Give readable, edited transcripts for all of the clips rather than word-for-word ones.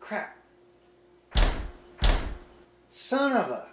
crap. Son of a...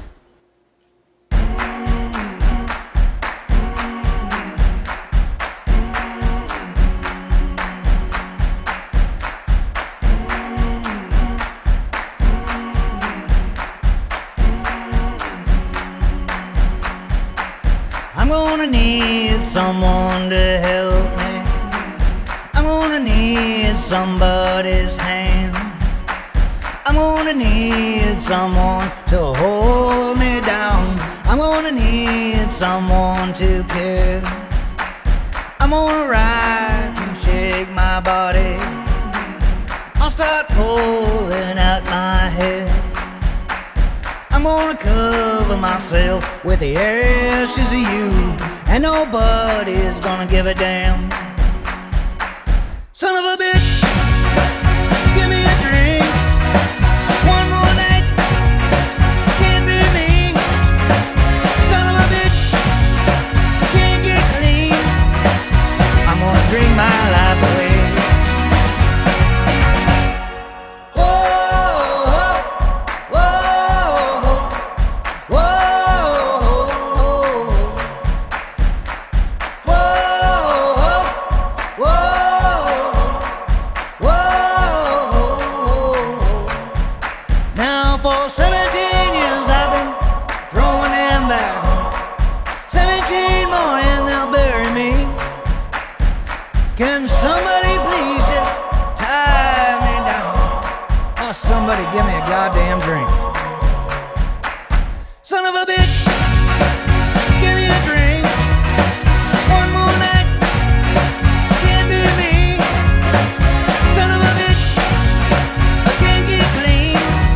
I'm gonna need someone to help me. I'm gonna need somebody's hand. I'm gonna need someone to hold me down. I'm gonna need someone to care. I'm gonna rock and shake my body. I'll start pulling out my head. I'm gonna cover myself with the ashes of you, and nobody's gonna give a damn. Son of a bitch, give me a drink. One more night, can't be me. Son of a bitch, can't get clean. I'm gonna drink my life away. For 17 years I've been throwing them back. 17 more and they'll bury me. Can somebody please just tie me down? Oh, somebody give me a goddamn drink. Son of a bitch, give me a drink. One more night, can't be me. Son of a bitch, I can't get clean.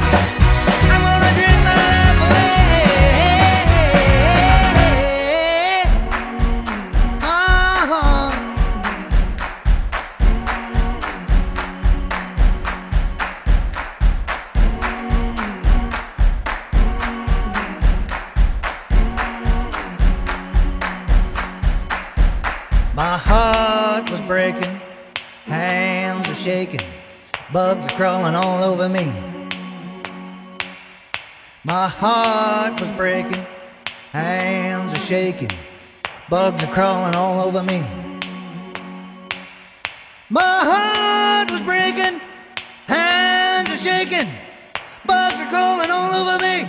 My heart was breaking, hands were shaking, bugs are crawling all over me. My heart was breaking, hands are shaking, bugs are crawling all over me. My heart was breaking, hands are shaking, bugs are crawling all over me.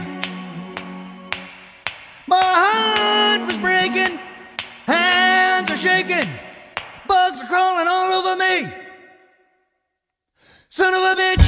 My heart was breaking, hands are shaking, bugs are crawling all over me. Son of a bitch.